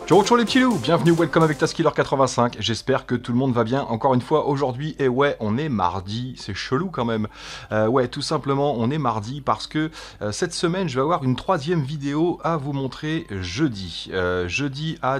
Ciao ciao les petits loups, bienvenue, welcome avec Taskiller85, j'espère que tout le monde va bien encore une fois aujourd'hui, et ouais on est mardi, c'est chelou quand même, ouais tout simplement on est mardi parce que cette semaine je vais avoir une troisième vidéo à vous montrer jeudi, jeudi à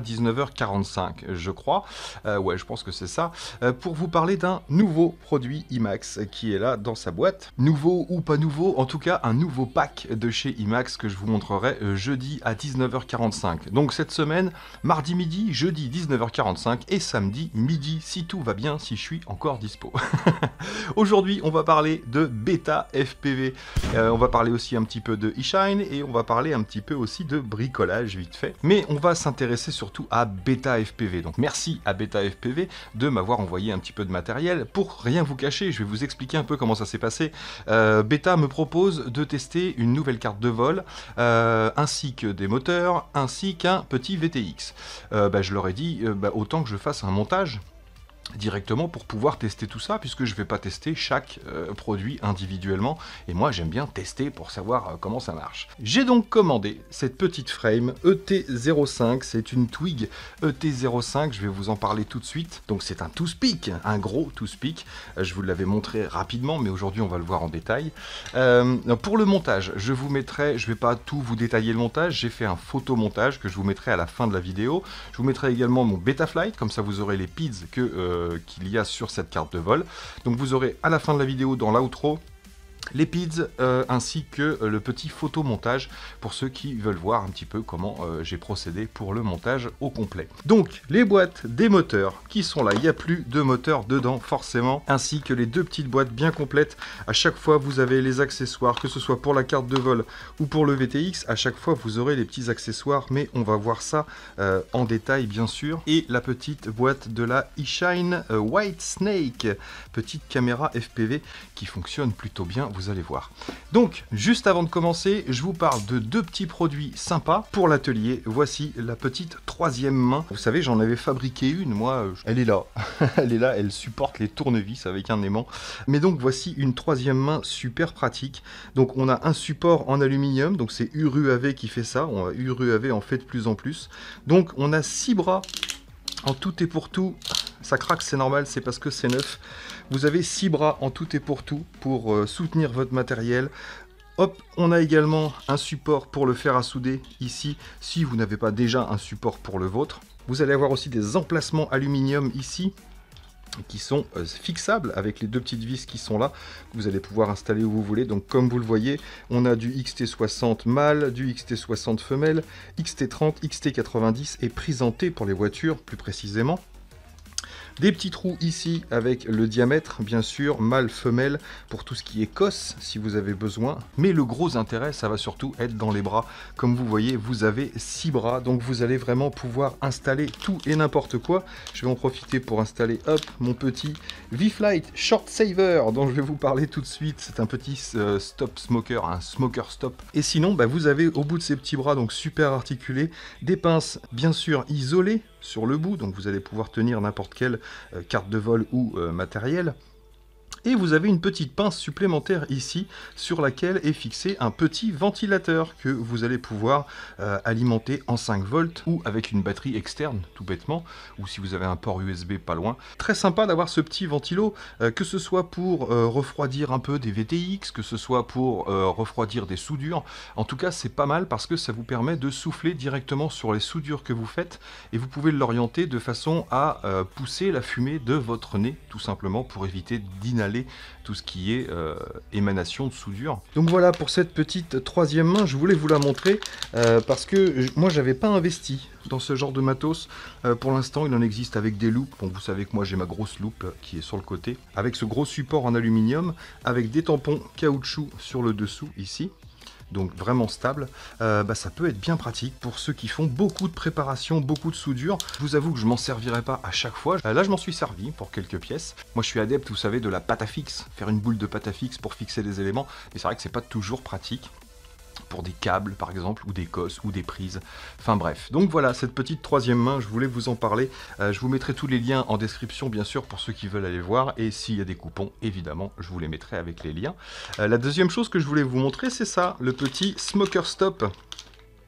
19h45 je crois, ouais je pense que c'est ça, pour vous parler d'un nouveau produit IMAX qui est là dans sa boîte, nouveau ou pas nouveau, en tout cas un nouveau pack de chez IMAX que je vous montrerai jeudi à 19h45, donc cette semaine, mardi midi, jeudi 19h45 et samedi midi si tout va bien, si je suis encore dispo. Aujourd'hui, on va parler de bêta FPV. On va parler aussi un petit peu de eShine et on va parler un petit peu aussi de bricolage vite fait. Mais on va s'intéresser surtout à bêta FPV. Donc merci à bêta FPV de m'avoir envoyé un petit peu de matériel. Pour rien vous cacher, je vais vous expliquer un peu comment ça s'est passé. Bêta me propose de tester une nouvelle carte de vol, ainsi que des moteurs, ainsi qu'un petit VTX. Je leur ai dit, autant que je fasse un montage directement pour pouvoir tester tout ça, puisque je ne vais pas tester chaque produit individuellement, et moi j'aime bien tester pour savoir comment ça marche. J'ai donc commandé cette petite frame ET05, c'est une Twig ET05, je vais vous en parler tout de suite. Donc c'est un toothpick, un gros toothpick, je vous l'avais montré rapidement, mais aujourd'hui on va le voir en détail. Pour le montage, je vous mettrai, je ne vais pas tout vous détailler le montage, j'ai fait un photomontage que je vous mettrai à la fin de la vidéo. Je vous mettrai également mon Betaflight, comme ça vous aurez les PIDs qu'il y a sur cette carte de vol. Donc vous aurez à la fin de la vidéo, dans l'outro, les PIDs ainsi que le petit photomontage pour ceux qui veulent voir un petit peu comment j'ai procédé pour le montage au complet. Donc les boîtes des moteurs qui sont là, il n'y a plus de moteur dedans forcément, ainsi que les deux petites boîtes bien complètes. À chaque fois vous avez les accessoires, que ce soit pour la carte de vol ou pour le VTX, à chaque fois vous aurez les petits accessoires, mais on va voir ça en détail bien sûr. Et la petite boîte de la eShine White Snake, petite caméra FPV qui fonctionne plutôt bien, vous allez voir. Donc, juste avant de commencer, je vous parle de deux petits produits sympas pour l'atelier. Voici la petite troisième main. Vous savez, j'en avais fabriqué une, moi, elle est là. Elle est là, elle supporte les tournevis avec un aimant. Mais donc, voici une troisième main super pratique. Donc, on a un support en aluminium, donc c'est URUAV qui fait ça. URUAV en fait de plus en plus. Donc, on a 6 bras en tout et pour tout. Ça craque, c'est normal, c'est parce que c'est neuf. Vous avez 6 bras en tout et pour tout pour soutenir votre matériel. Hop, on a également un support pour le fer à souder ici, si vous n'avez pas déjà un support pour le vôtre. Vous allez avoir aussi des emplacements aluminium ici, qui sont fixables avec les deux petites vis qui sont là, que vous allez pouvoir installer où vous voulez. Donc comme vous le voyez, on a du XT60 mâle, du XT60 femelle, XT30, XT90 et présenté pour les voitures plus précisément. Des petits trous ici avec le diamètre, bien sûr, mâle, femelle, pour tout ce qui est cosse, si vous avez besoin. Mais le gros intérêt, ça va surtout être dans les bras. Comme vous voyez, vous avez 6 bras, donc vous allez vraiment pouvoir installer tout et n'importe quoi. Je vais en profiter pour installer, hop, mon petit V-Flight Short Saver, dont je vais vous parler tout de suite. C'est un petit stop smoker, un smoker stop. Et sinon, vous avez au bout de ces petits bras, donc super articulés, des pinces, bien sûr, isolées sur le bout, donc vous allez pouvoir tenir n'importe quelle carte de vol ou matériel. Et vous avez une petite pince supplémentaire ici sur laquelle est fixé un petit ventilateur que vous allez pouvoir alimenter en 5 volts ou avec une batterie externe tout bêtement, ou si vous avez un port USB pas loin. Très sympa d'avoir ce petit ventilo, que ce soit pour refroidir un peu des VTX, que ce soit pour refroidir des soudures. En tout cas c'est pas mal parce que ça vous permet de souffler directement sur les soudures que vous faites et vous pouvez l'orienter de façon à pousser la fumée de votre nez tout simplement pour éviter d'inhaler tout ce qui est émanation de soudure. Donc voilà pour cette petite troisième main, je voulais vous la montrer parce que moi j'avais pas investi dans ce genre de matos. Pour l'instant il en existe avec des loupes, donc vous savez que moi j'ai ma grosse loupe qui est sur le côté, avec ce gros support en aluminium, avec des tampons caoutchouc sur le dessous ici. Donc vraiment stable, ça peut être bien pratique pour ceux qui font beaucoup de préparation, beaucoup de soudure. Je vous avoue que je m'en servirai pas à chaque fois. Là je m'en suis servi pour quelques pièces. Moi je suis adepte, vous savez, de la pâte à fixe, faire une boule de pâte à fixe pour fixer des éléments. Et c'est vrai que c'est pas toujours pratique pour des câbles par exemple, ou des cosses, ou des prises, enfin bref. Donc voilà, cette petite troisième main, je voulais vous en parler. Je vous mettrai tous les liens en description bien sûr pour ceux qui veulent aller voir, et s'il y a des coupons, évidemment, je vous les mettrai avec les liens. La deuxième chose que je voulais vous montrer, c'est ça, le petit Smoker Stop.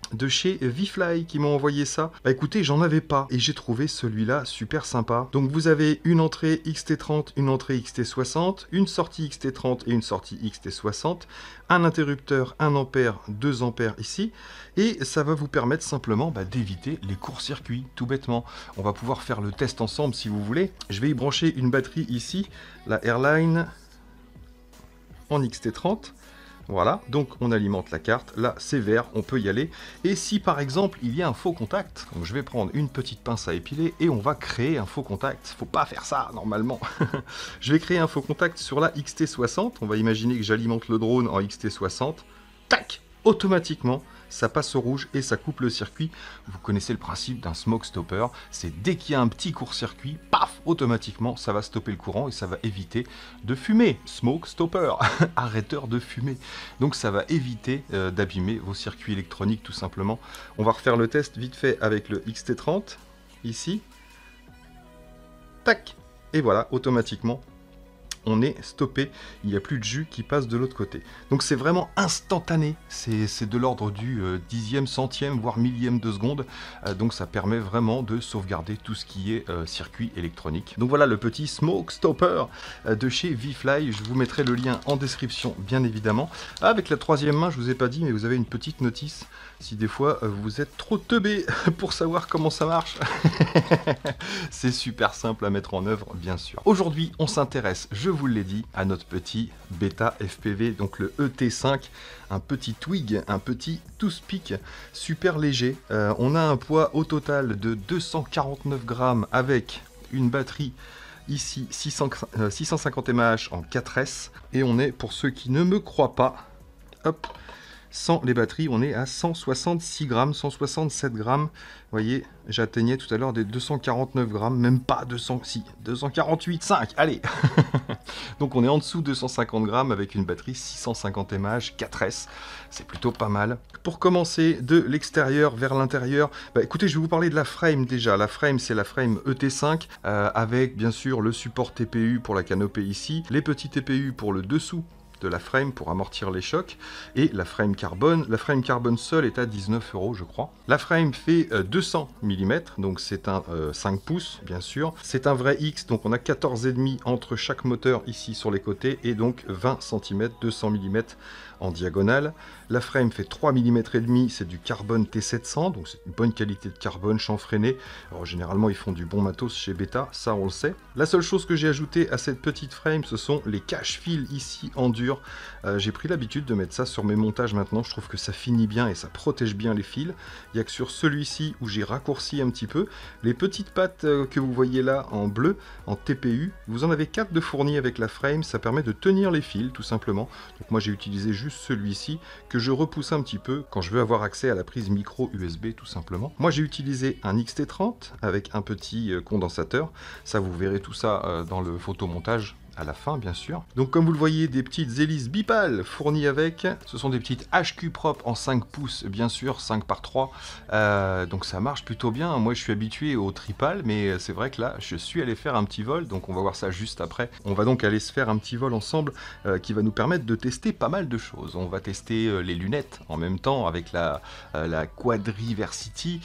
de chez VFly qui m'ont envoyé ça. Bah écoutez, j'en avais pas et j'ai trouvé celui-là super sympa. Donc vous avez une entrée XT30, une entrée XT60, une sortie XT30 et une sortie XT60, un interrupteur 1 ampère, 2 ampères ici, et ça va vous permettre simplement d'éviter les courts-circuits, tout bêtement. On va pouvoir faire le test ensemble si vous voulez. Je vais y brancher une batterie ici, la Airline en XT30. Voilà, donc on alimente la carte, là c'est vert, on peut y aller. Et si par exemple il y a un faux contact, donc je vais prendre une petite pince à épiler et on va créer un faux contact. Faut pas faire ça normalement. Je vais créer un faux contact sur la XT60, on va imaginer que j'alimente le drone en XT60. Tac, automatiquement ça passe au rouge et ça coupe le circuit. Vous connaissez le principe d'un smoke stopper, c'est dès qu'il y a un petit court-circuit, paf, automatiquement ça va stopper le courant et ça va éviter de fumer. Smoke stopper, arrêteur de fumée. Donc ça va éviter d'abîmer vos circuits électroniques tout simplement. On va refaire le test vite fait avec le XT30, ici. Tac, et voilà, automatiquement on est stoppé, il n'y a plus de jus qui passe de l'autre côté. Donc c'est vraiment instantané, c'est de l'ordre du dixième, centième, voire millième de seconde, donc ça permet vraiment de sauvegarder tout ce qui est circuit électronique. Donc voilà le petit Smoke Stopper de chez VFly, je vous mettrai le lien en description bien évidemment. Avec la troisième main, je vous ai pas dit, mais vous avez une petite notice, si des fois vous êtes trop teubé pour savoir comment ça marche. C'est super simple à mettre en œuvre, bien sûr. Aujourd'hui, on s'intéresse, je vous l'ai dit, à notre petit bêta FPV, donc le ET5, un petit twig, un petit toothpick super léger. On a un poids au total de 249 grammes avec une batterie ici 650 mAh en 4S, et on est, pour ceux qui ne me croient pas, hop, sans les batteries, on est à 166 grammes, 167 grammes. Vous voyez, j'atteignais tout à l'heure des 249 grammes, même pas 200, si, 248,5, allez. Donc on est en dessous de 250 grammes avec une batterie 650 mAh 4S. C'est plutôt pas mal. Pour commencer de l'extérieur vers l'intérieur, écoutez, je vais vous parler de la frame déjà. La frame, c'est la frame ET5 avec bien sûr le support TPU pour la canopée ici, les petits TPU pour le dessous de la frame pour amortir les chocs, et la frame carbone. La frame carbone seule est à 19 € je crois. La frame fait 200 mm, donc c'est un 5 pouces bien sûr. C'est un vrai X, donc on a 14,5 entre chaque moteur ici sur les côtés, et donc 20 cm, 200 mm en diagonale. La frame fait 3 mm et demi, c'est du carbone T700, donc c'est une bonne qualité de carbone chanfreiné. Alors généralement ils font du bon matos chez Beta, ça on le sait. La seule chose que j'ai ajouté à cette petite frame, ce sont les cache-fils ici en dur. J'ai pris l'habitude de mettre ça sur mes montages maintenant, je trouve que ça finit bien et ça protège bien les fils. Il n'y a que sur celui-ci où j'ai raccourci un petit peu. Les petites pattes que vous voyez là en bleu, en TPU, vous en avez 4 de fournis avec la frame, ça permet de tenir les fils tout simplement. Donc moi j'ai utilisé juste celui-ci que je repousse un petit peu quand je veux avoir accès à la prise micro USB tout simplement. Moi j'ai utilisé un XT30 avec un petit condensateur, ça vous verrez tout ça dans le photomontage à la fin bien sûr. Donc comme vous le voyez, des petites hélices bipales fournies avec, ce sont des petites HQ propres en 5 pouces bien sûr, 5 par 3, donc ça marche plutôt bien. Moi je suis habitué au tripal, mais c'est vrai que là je suis allé faire un petit vol, donc on va voir ça juste après. On va donc aller se faire un petit vol ensemble qui va nous permettre de tester pas mal de choses. On va tester les lunettes en même temps avec la Quadriversity,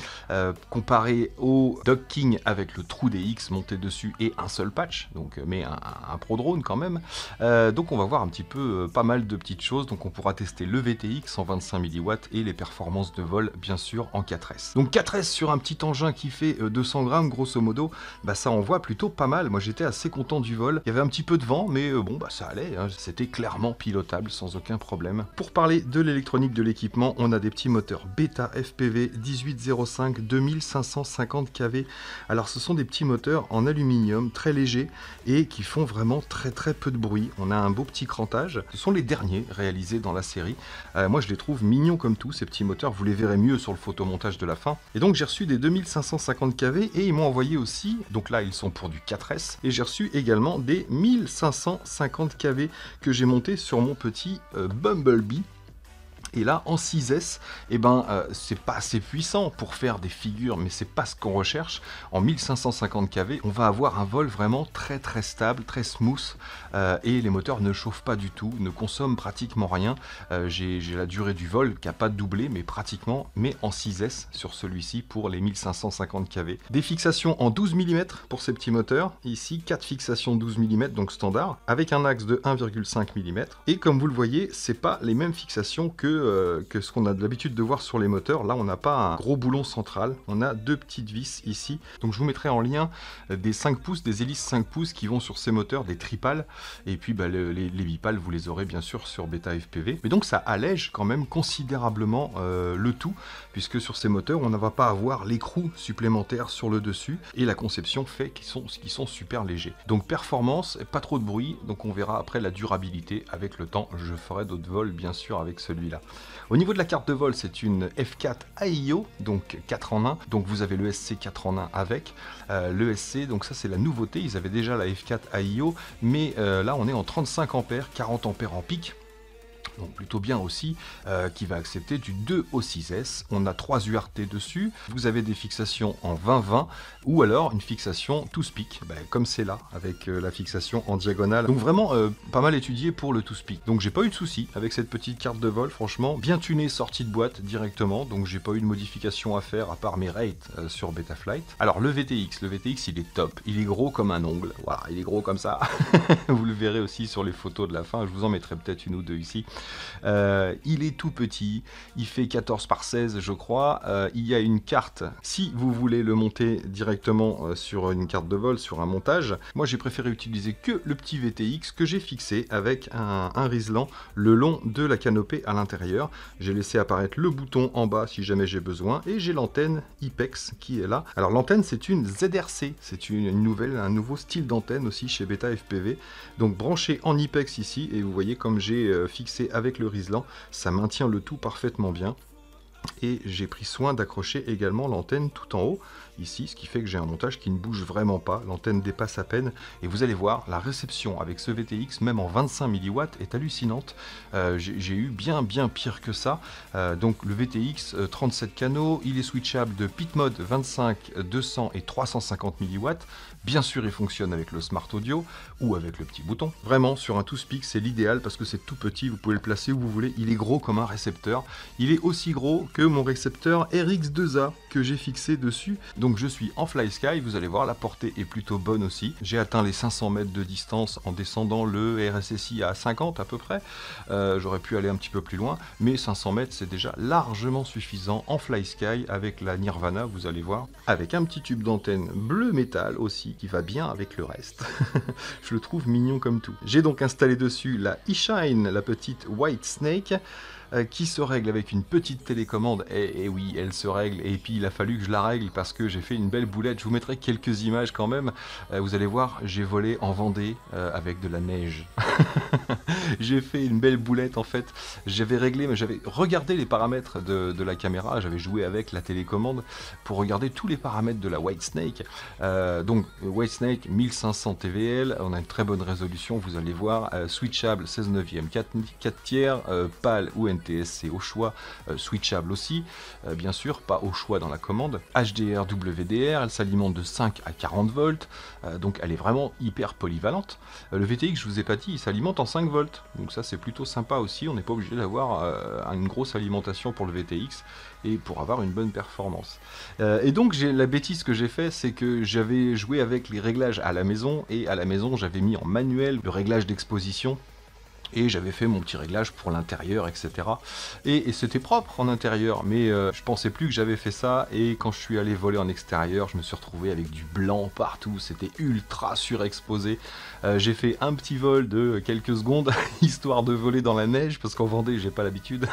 comparé au Docking avec le trou DX monté dessus et un seul patch, donc mais un Pro Drone quand même. Donc on va voir un petit peu pas mal de petites choses. Donc on pourra tester le VTX 125 mW et les performances de vol bien sûr en 4S. Donc 4S sur un petit engin qui fait 200 grammes grosso modo, ça envoie plutôt pas mal. Moi j'étais assez content du vol. Il y avait un petit peu de vent, mais bon ça allait, hein. C'était clairement pilotable sans aucun problème. Pour parler de l'électronique de l'équipement, on a des petits moteurs Beta FPV 1805 2550 kV. Alors ce sont des petits moteurs en aluminium très légers et qui font vraiment très peu de bruit. On a un beau petit crantage. Ce sont les derniers réalisés dans la série. Moi je les trouve mignons comme tout ces petits moteurs. Vous les verrez mieux sur le photomontage de la fin. Et donc j'ai reçu des 2550 kV et ils m'ont envoyé aussi, donc là ils sont pour du 4S, et j'ai reçu également des 1550 kV que j'ai monté sur mon petit Bumblebee. Et là, en 6S, eh ben, c'est pas assez puissant pour faire des figures, mais c'est pas ce qu'on recherche. En 1550 kV, on va avoir un vol vraiment très très stable, très smooth, et les moteurs ne chauffent pas du tout, ne consomment pratiquement rien. J'ai la durée du vol qui n'a pas doublé, mais pratiquement, mais en 6S sur celui-ci pour les 1550 kV. Des fixations en 12 mm pour ces petits moteurs. Ici, 4 fixations 12 mm, donc standard, avec un axe de 1,5 mm. Et comme vous le voyez, c'est pas les mêmes fixations que ce qu'on a l'habitude de voir sur les moteurs. Là, on n'a pas un gros boulon central, on a deux petites vis ici. Donc je vous mettrai en lien des 5 pouces, des hélices 5 pouces qui vont sur ces moteurs, des tripales, et puis bah, les bipales, vous les aurez bien sûr sur Beta FPV. Mais donc ça allège quand même considérablement le tout, puisque sur ces moteurs, on ne va pas avoir l'écrou supplémentaire sur le dessus, et la conception fait qu'ils sont super légers. Donc performance, pas trop de bruit, donc on verra après la durabilité avec le temps. Je ferai d'autres vols bien sûr avec celui-là. Au niveau de la carte de vol, c'est une F4 AIO, donc 4 en 1. Donc vous avez le SC 4 en 1 avec. Le SC, donc ça c'est la nouveauté. Ils avaient déjà la F4 AIO, mais là on est en 35 ampères, 40 ampères en pic. Donc plutôt bien aussi, qui va accepter du 2 au 6S. On a 3 URT dessus. Vous avez des fixations en 20-20 ou alors une fixation to speak, comme c'est là, avec la fixation en diagonale. Donc vraiment pas mal étudié pour le to speak. Donc j'ai pas eu de soucis avec cette petite carte de vol, franchement. Bien tunée, sortie de boîte directement, donc j'ai pas eu de modification à faire à part mes rates sur Betaflight. Alors le VTX il est top. Il est gros comme un ongle, voilà, il est gros comme ça. Vous le verrez aussi sur les photos de la fin, je vous en mettrai peut-être une ou deux ici. Il est tout petit, il fait 14 par 16 je crois. Il y a une carte, si vous voulez le monter directement sur une carte de vol, sur un montage. Moi j'ai préféré utiliser que le petit VTX que j'ai fixé avec un riselant le long de la canopée à l'intérieur. J'ai laissé apparaître le bouton en bas si jamais j'ai besoin, et j'ai l'antenne IPEX qui est là. Alors l'antenne c'est une ZRC, c'est un nouveau style d'antenne aussi chez Beta FPV. Donc branché en IPEX ici, et vous voyez comme j'ai fixé avec le riselant, ça maintient le tout parfaitement bien. Et j'ai pris soin d'accrocher également l'antenne tout en haut, ici, ce qui fait que j'ai un montage qui ne bouge vraiment pas, l'antenne dépasse à peine, et vous allez voir, la réception avec ce VTX, même en 25 mW, est hallucinante. J'ai eu bien pire que ça. Donc le VTX, 37 canaux, il est switchable de pit mode 25, 200 et 350 mW. Bien sûr, il fonctionne avec le Smart Audio ou avec le petit bouton. Vraiment, sur un TwoSpeak, c'est l'idéal parce que c'est tout petit, vous pouvez le placer où vous voulez. Il est gros comme un récepteur. Il est aussi gros que mon récepteur RX2A que j'ai fixé dessus. Donc je suis en FlySky, vous allez voir, la portée est plutôt bonne aussi. J'ai atteint les 500 mètres de distance en descendant le RSSI à 50 à peu près. J'aurais pu aller un petit peu plus loin, mais 500 mètres c'est déjà largement suffisant en FlySky avec la Nirvana, vous allez voir. Avec un petit tube d'antenne bleu métal aussi, qui va bien avec le reste. Je le trouve mignon comme tout. J'ai donc installé dessus la eShine, la petite White Snake, qui se règle avec une petite télécommande, et oui, elle se règle, et puis il a fallu que je la règle parce que j'ai fait une belle boulette. Je vous mettrai quelques images quand même, vous allez voir, j'ai volé en Vendée avec de la neige. J'ai fait une belle boulette en fait, j'avais réglé, mais j'avais regardé les paramètres de la caméra, j'avais joué avec la télécommande pour regarder tous les paramètres de la White Snake. Donc White Snake 1500 TVL, on a une très bonne résolution, vous allez voir, switchable 16 neuvième, 4 tiers, PAL ou NTSC au choix, switchable aussi, bien sûr, pas au choix dans la commande, HDR, WDR, elle s'alimente de 5 à 40 volts, donc elle est vraiment hyper polyvalente. Le VTX, je vous ai pas dit, il s'alimente en 5 volts, donc ça c'est plutôt sympa aussi, on n'est pas obligé d'avoir une grosse alimentation pour le VTX et pour avoir une bonne performance. Et donc la bêtise que j'ai fait, c'est que j'avais joué avec les réglages à la maison, et à la maison j'avais mis en manuel le réglage d'exposition, et j'avais fait mon petit réglage pour l'intérieur, etc. Et c'était propre en intérieur, mais je pensais plus que j'avais fait ça, et quand je suis allé voler en extérieur, je me suis retrouvé avec du blanc partout, c'était ultra surexposé. J'ai fait un petit vol de quelques secondes, histoire de voler dans la neige, parce qu'en Vendée, j'ai pas l'habitude.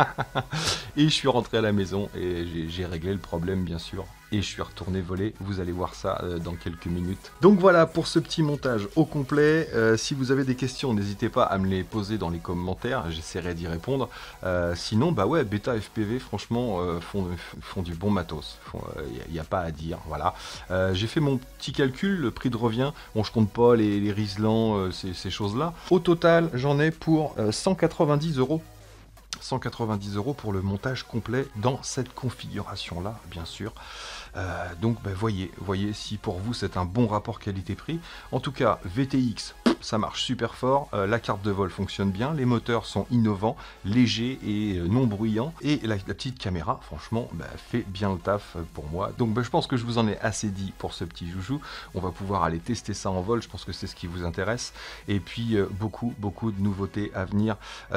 Et je suis rentré à la maison, et j'ai réglé le problème, bien sûr. Et je suis retourné voler, vous allez voir ça dans quelques minutes. Donc voilà pour ce petit montage au complet. Si vous avez des questions, n'hésitez pas à me les poser dans les commentaires, j'essaierai d'y répondre. Sinon, bah ouais, Beta FPV, franchement, font du bon matos. Il n'y a pas à dire, voilà. J'ai fait mon petit calcul, le prix de revient. Bon, je compte pas les riselants, ces choses-là. Au total, j'en ai pour 190 €. 190 € pour le montage complet dans cette configuration-là, bien sûr. Donc voyez si pour vous c'est un bon rapport qualité-prix. En tout cas, VTX, ça marche super fort, la carte de vol fonctionne bien, les moteurs sont innovants, légers et non bruyants, et la petite caméra, franchement, fait bien le taf pour moi. Donc je pense que je vous en ai assez dit pour ce petit joujou. On va pouvoir aller tester ça en vol, je pense que c'est ce qui vous intéresse. Et puis beaucoup de nouveautés à venir.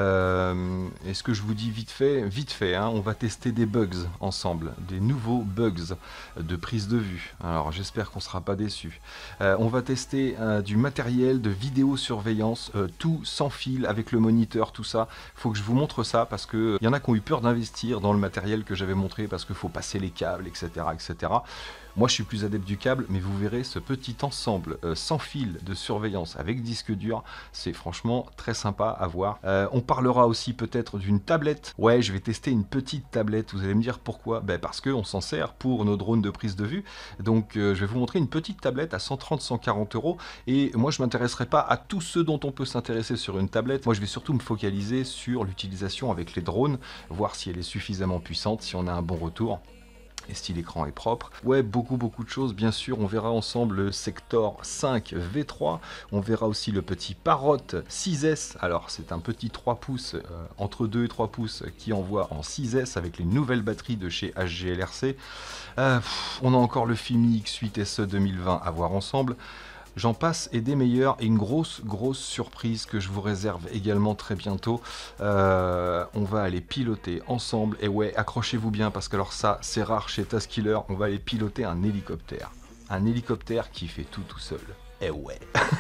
Est-ce que je vous dis vite fait, hein, on va tester des bugs ensemble, des nouveaux bugs de prise de vue. Alors j'espère qu'on ne sera pas déçus. On va tester du matériel de vidéosurveillance, tout sans fil, avec le moniteur, tout ça. Il faut que je vous montre ça parce qu'il y en a qui ont eu peur d'investir dans le matériel que j'avais montré parce qu'il faut passer les câbles, etc., etc. Moi je suis plus adepte du câble, mais vous verrez ce petit ensemble sans fil de surveillance avec disque dur, c'est franchement très sympa à voir. On parlera aussi peut-être d'une tablette. Ouais, je vais tester une petite tablette, vous allez me dire pourquoi. Parce qu'on s'en sert pour nos drones de prise de vue. Donc je vais vous montrer une petite tablette à 130-140 €. Et moi je m'intéresserai pas à tout ce dont on peut s'intéresser sur une tablette. Moi je vais surtout me focaliser sur l'utilisation avec les drones, voir si elle est suffisamment puissante, si on a un bon retour. Et si l'écran est propre. Ouais, beaucoup de choses, bien sûr. On verra ensemble le Sector 5 V3. On verra aussi le petit Parrot 6S. Alors, c'est un petit 3 pouces, entre 2 et 3 pouces, qui envoie en 6S avec les nouvelles batteries de chez HGLRC. On a encore le Fimi X8 SE 2020 à voir ensemble. J'en passe et des meilleurs, et une grosse surprise que je vous réserve également très bientôt. On va aller piloter ensemble, et ouais, accrochez-vous bien parce que alors ça c'est rare chez Taskiller, on va aller piloter un hélicoptère qui fait tout seul. Eh ouais.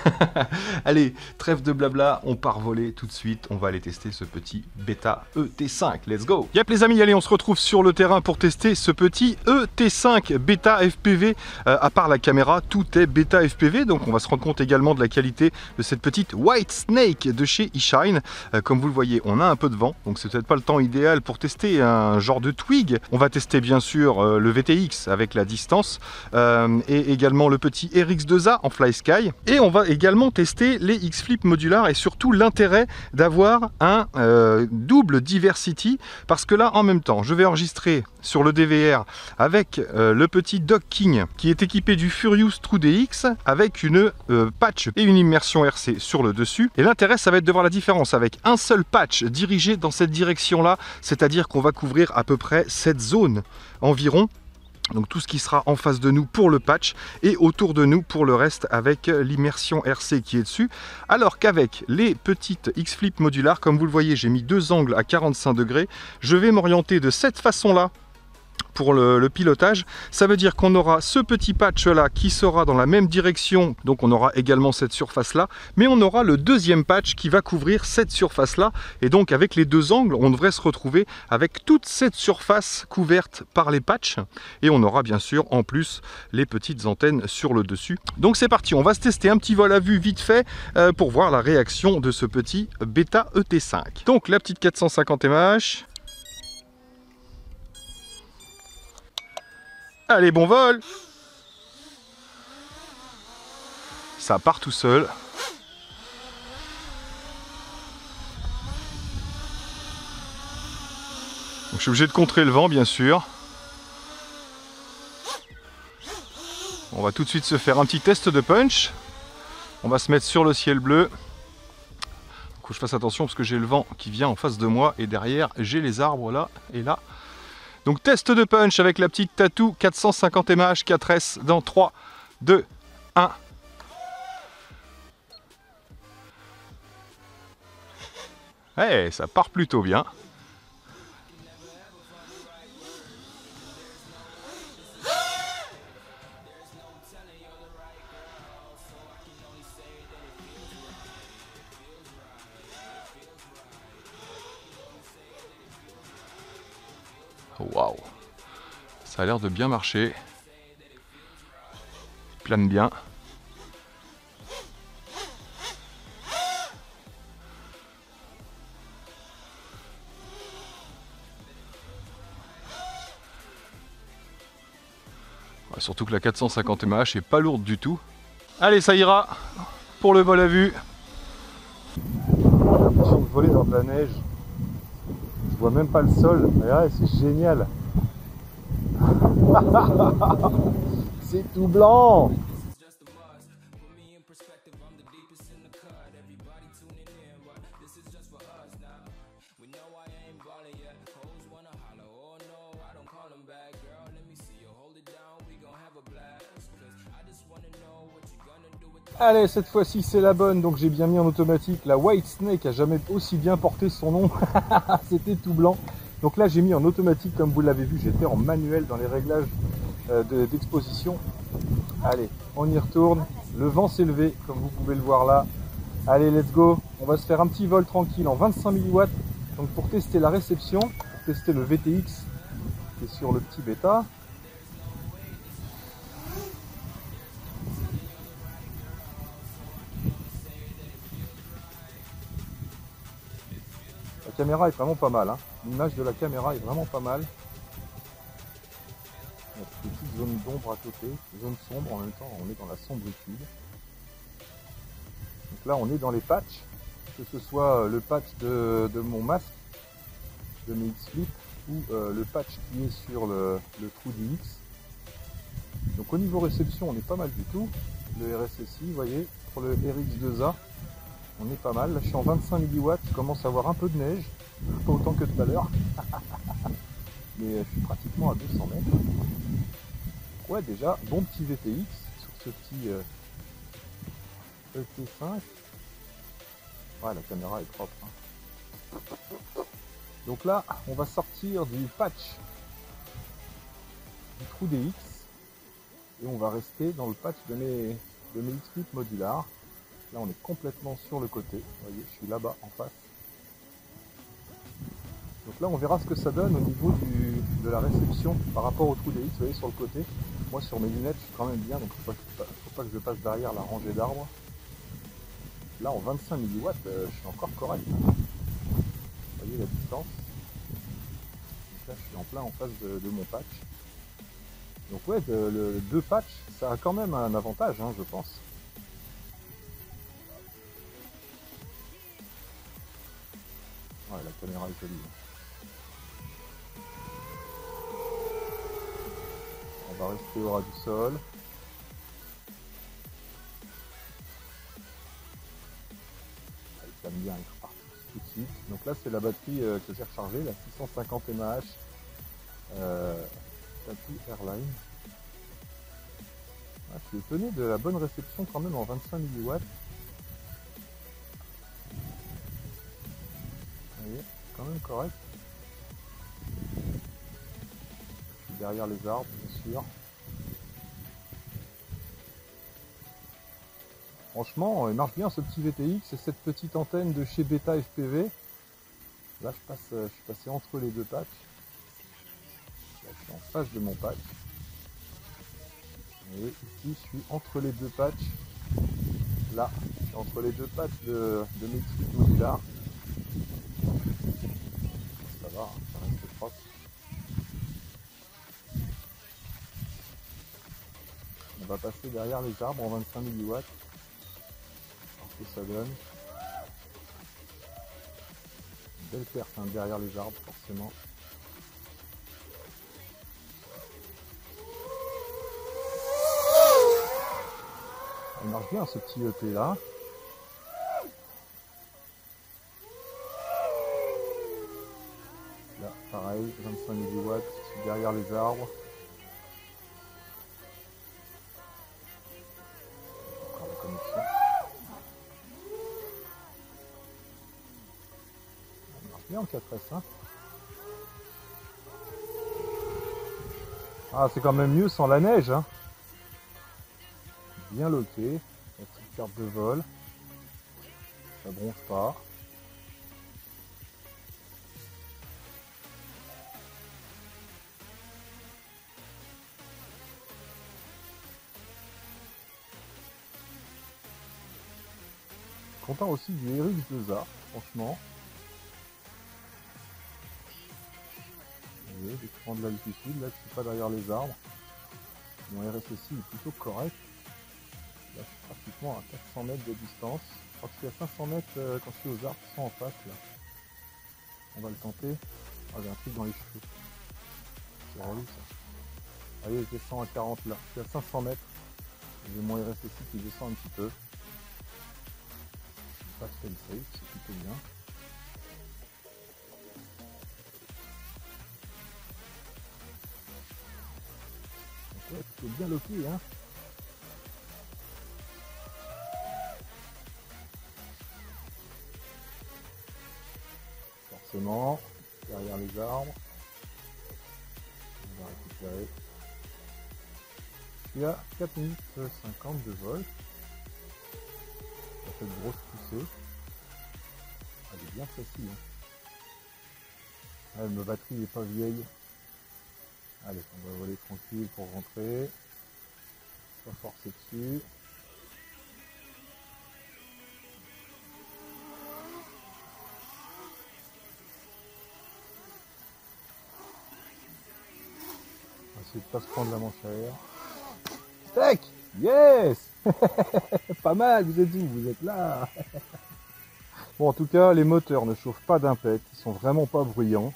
Allez, trêve de blabla, on part voler tout de suite. On va aller tester ce petit Beta ET5. Let's go. Yep les amis, allez, on se retrouve sur le terrain pour tester ce petit ET5 Beta FPV. À part la caméra, tout est Beta FPV. Donc on va se rendre compte également de la qualité de cette petite White Snake de chez eShine. Comme vous le voyez, on a un peu de vent. Donc c'est peut-être pas le temps idéal pour tester un genre de twig. On va tester bien sûr le VTX avec la distance. Et également le petit RX2A en FlySky. Et on va également tester les X-Flip modulars et surtout l'intérêt d'avoir un double Diversity, parce que là en même temps je vais enregistrer sur le DVR avec le petit Dock King qui est équipé du Furious TrueDX avec une patch et une immersion RC sur le dessus, et l'intérêt ça va être de voir la différence avec un seul patch dirigé dans cette direction là, c'est à dire qu'on va couvrir à peu près cette zone environ. Donc tout ce qui sera en face de nous pour le patch et autour de nous pour le reste avec l'immersion RC qui est dessus. Alors qu'avec les petites X-Flip modulars, comme vous le voyez, j'ai mis deux angles à 45 degrés. Je vais m'orienter de cette façon-là pour le pilotage. Ça veut dire qu'on aura ce petit patch là qui sera dans la même direction, donc on aura également cette surface là, mais on aura le deuxième patch qui va couvrir cette surface là, et donc avec les deux angles on devrait se retrouver avec toute cette surface couverte par les patchs, et on aura bien sûr en plus les petites antennes sur le dessus. Donc c'est parti, on va se tester un petit vol à vue vite fait pour voir la réaction de ce petit Beta ET5. Donc la petite 450 mAh. Allez, bon vol! Ça part tout seul. Donc, je suis obligé de contrer le vent, bien sûr. On va tout de suite se faire un petit test de punch. On va se mettre sur le ciel bleu. Il faut que je fasse attention parce que j'ai le vent qui vient en face de moi et derrière j'ai les arbres là et là. Donc test de punch avec la petite Tatou 450 mAh 4S dans 3, 2, 1. Ouais, ça part plutôt bien. Waouh, ça a l'air de bien marcher. Il plane bien. Ouais, surtout que la 450 mAh est pas lourde du tout. Allez, ça ira pour le vol à vue. J'ai l'impression de voler dans de la neige. vois même pas le sol. Ouais, c'est génial. C'est tout blanc. Allez, cette fois-ci c'est la bonne, donc j'ai bien mis en automatique. La White Snake a jamais aussi bien porté son nom. C'était tout blanc. Donc là j'ai mis en automatique, comme vous l'avez vu, j'étais en manuel dans les réglages d'exposition. Allez, on y retourne. Le vent s'est levé, comme vous pouvez le voir là. Allez, let's go. On va se faire un petit vol tranquille en 25 mW. Donc pour tester la réception, pour tester le VTX qui est sur le petit bêta. La caméra est vraiment pas mal, hein. L'image de la caméra est vraiment pas mal. Il y a des petites zones d'ombre à côté, zones sombres en même temps, on est dans la sombritude. Donc là on est dans les patchs, que ce soit le patch de mon masque, de mes X-Flip, ou le patch qui est sur le TrueDX. Donc au niveau réception on est pas mal du tout. Le RSSI, vous voyez, pour le RX2A, on est pas mal. Là je suis en 25 mW, je commence à avoir un peu de neige, pas autant que tout à l'heure. Mais je suis pratiquement à 200 mètres. Ouais, déjà, bon petit VTX sur ce petit ET5. Ouais, la caméra est propre, hein. Donc là, on va sortir du patch du TrueDX et on va rester dans le patch de mes X-Flip modulars. Là, on est complètement sur le côté. Vous voyez, je suis là-bas en face. Donc là, on verra ce que ça donne au niveau de la réception par rapport au TrueDX. Vous voyez, sur le côté. Moi, sur mes lunettes, je suis quand même bien, donc il ne faut pas que je passe derrière la rangée d'arbres. Là, en 25 mW, je suis encore correct. Vous voyez la distance. Donc là, je suis en plein en face de mon patch. Donc ouais, le 2 patchs, ça a quand même un avantage, hein, je pense. Ouais, la caméra est jolie. On va rester au ras du sol. Bien être parti tout de suite. Donc là c'est la batterie que j'ai rechargée, la 650 mAh Tattoo Airline. Ah, je suis étonné de la bonne réception quand même en 25 mW. Vous voyez, quand même correct. Je suis derrière les arbres bien sûr. Franchement, il marche bien ce petit VTX et cette petite antenne de chez Beta FPV. Là, je suis passé entre les deux patchs. Là, je suis en face de mon patch. Et ici, je suis entre les deux patchs. Là, je suis entre les deux patchs de mes X-Flip modulars. Ça va, ça reste propre. On va passer derrière les arbres en 25 mW. Ça donne une belle perte, hein, derrière les arbres forcément. Il marche bien ce petit EP là. Là pareil, 25 mW, je suis derrière les arbres. Encore la connexion. Bien en 4S, hein. Ah, c'est quand même mieux sans la neige, hein. Bien loqué, la petite carte de vol, ça bronche pas. Content aussi du RX2A, franchement. Vous voyez, l'écran de l'altitude, là je suis pas derrière les arbres. Mon RSSI est plutôt correct. Là je suis pratiquement à 400 mètres de distance. Je crois que je suis à 500 mètres quand je suis aux arbres qui sont en face là. On va le tenter. Ah, j'ai un truc dans les cheveux. C'est relou ça. Allez, je descends à 40 là. Je suis à 500 mètres. J'ai mon RSSI qui descend un petit peu. Pas de fail safe, c'est plutôt bien. Donc ouais, plutôt bien loqué, hein. Forcément, derrière les arbres. On va récupérer. Je suis à 4 minutes 50 de vol. Ça fait une grosse poussée. Elle est bien facile. Hein. Ah, ma batterie n'est pas vieille. Allez, on va voler tranquille pour rentrer. Pas forcer dessus. On va essayer de pas se prendre la manche à air. Steak! Yes! Pas mal, vous êtes où? Vous êtes là! Bon, en tout cas, les moteurs ne chauffent pas d'impète. Ils sont vraiment pas bruyants.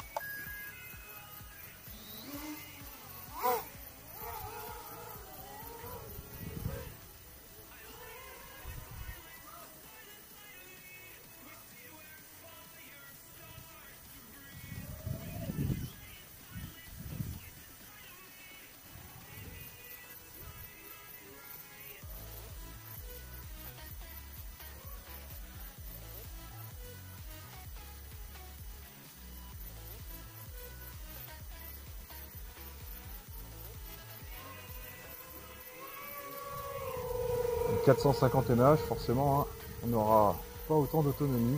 Donc 450 mph, forcément, hein, on n'aura pas autant d'autonomie.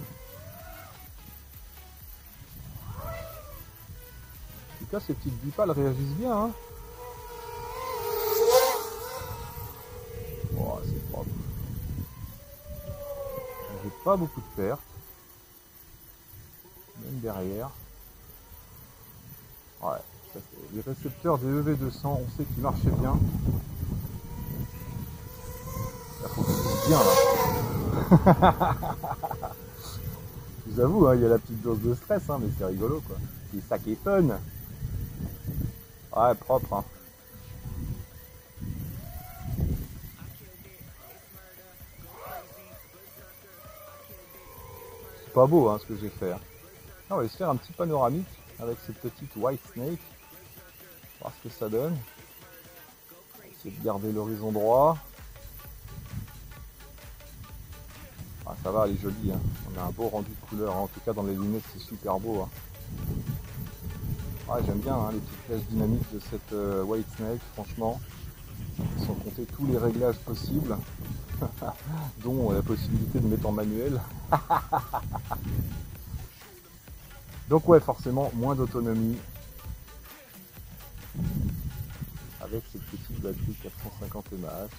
En tout cas, ces petites bipales réagissent bien. Hein. Oh, c'est propre. J'ai pas beaucoup de pertes. Même derrière. Ouais, tout à fait. Les récepteurs des EV200, on sait qu'ils marchaient bien. Là, faut qu'ils poussent bien là. Je vous avoue, hein, il y a la petite dose de stress, hein, mais c'est rigolo quoi. C'est ça qui est fun. Ouais, propre. Hein. C'est pas beau hein, ce que j'ai fait. Hein. Ah, on va se faire un petit panoramique avec cette petite White Snake. Voir ce que ça donne. Essayer de garder l'horizon droit. Ah, ça va, elle est jolie. Hein. On a un beau rendu de couleur. Hein. En tout cas, dans les lunettes, c'est super beau. Hein. Ouais, j'aime bien hein, les petites flèches dynamiques de cette White Snake, franchement. Sans compter tous les réglages possibles, dont la possibilité de mettre en manuel. Donc ouais, forcément, moins d'autonomie. Avec cette petite batterie 450 mAh.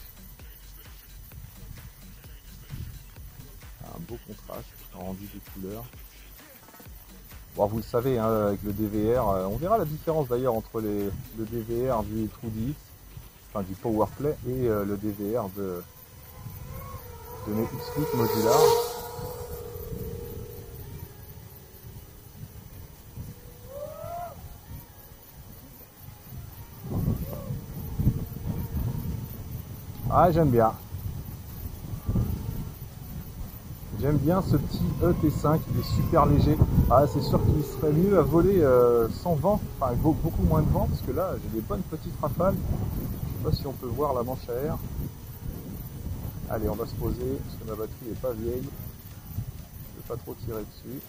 Un beau contraste, un rendu de couleur. Bon, vous le savez, hein, avec le DVR, on verra la différence d'ailleurs entre le DVR du TrueDX, enfin du PowerPlay, et le DVR de mes X-Flip Modular. Ah, j'aime bien. J'aime bien ce petit ET5, il est super léger. Ah, c'est sûr qu'il serait mieux à voler sans vent, enfin avec beaucoup moins de vent, parce que là j'ai des bonnes petites rafales. Je sais pas si on peut voir la manche à air. Allez, on va se poser, parce que ma batterie est pas vieille. Je vais pas trop tirer dessus.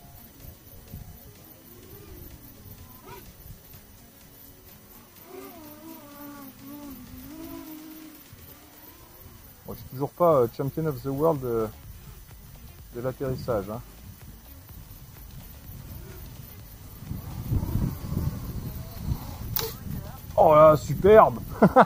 Bon, je suis toujours pas champion of the world de l'atterrissage. Hein. Oh là, superbe.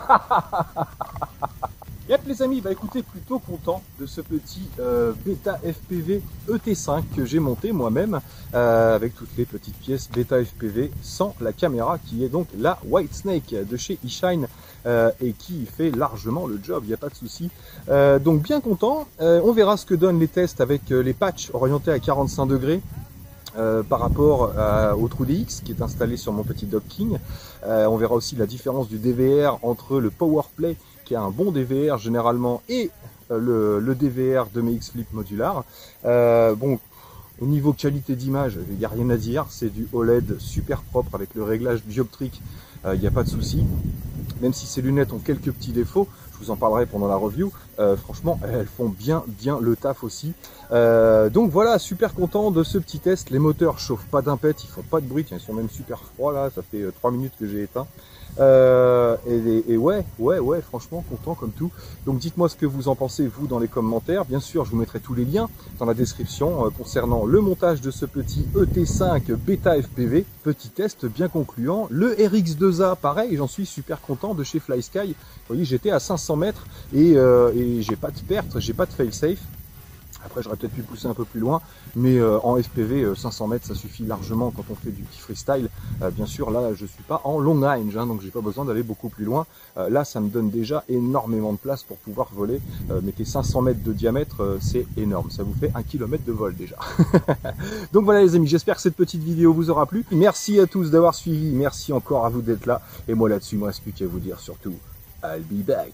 Yep les amis, bah écoutez, plutôt content de ce petit Beta FPV ET5 que j'ai monté moi-même avec toutes les petites pièces Beta FPV sans la caméra qui est donc la White Snake de chez eShine et qui fait largement le job, il n'y a pas de souci. Donc bien content, on verra ce que donnent les tests avec les patchs orientés à 45 degrés. par rapport au True DX qui est installé sur mon petit Dock King. On verra aussi la différence du DVR entre le PowerPlay qui a un bon DVR généralement et le DVR de mes X-Flip modulars. Bon, au niveau qualité d'image, il n'y a rien à dire, c'est du OLED super propre avec le réglage dioptrique, il n'y a pas de souci. Même si ces lunettes ont quelques petits défauts, je vous en parlerai pendant la review, franchement elles font bien le taf aussi. Donc voilà, super content de ce petit test. Les moteurs chauffent pas d'impette, ils font pas de bruit, tiens, ils sont même super froids là, ça fait 3 minutes que j'ai éteint. Et ouais, franchement content comme tout. Donc dites-moi ce que vous en pensez vous dans les commentaires. Bien sûr, je vous mettrai tous les liens dans la description concernant le montage de ce petit ET5 Beta FPV. Petit test bien concluant. Le RX2A, pareil, j'en suis super content de chez FlySky. Vous voyez, j'étais à 500 mètres et j'ai pas de perte, j'ai pas de fail-safe. Après, j'aurais peut-être pu pousser un peu plus loin, mais en FPV, 500 mètres, ça suffit largement quand on fait du petit freestyle. Bien sûr, là, je suis pas en long range, hein, donc j'ai pas besoin d'aller beaucoup plus loin. Là, ça me donne déjà énormément de place pour pouvoir voler. Mettez 500 mètres de diamètre, c'est énorme. Ça vous fait 1 km de vol déjà. Donc voilà les amis, j'espère que cette petite vidéo vous aura plu. Merci à tous d'avoir suivi, merci encore à vous d'être là. Et moi là-dessus, il me reste plus qu'à vous dire surtout, I'll be back.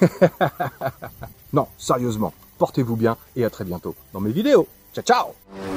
Non, sérieusement, portez-vous bien et à très bientôt dans mes vidéos. Ciao, ciao!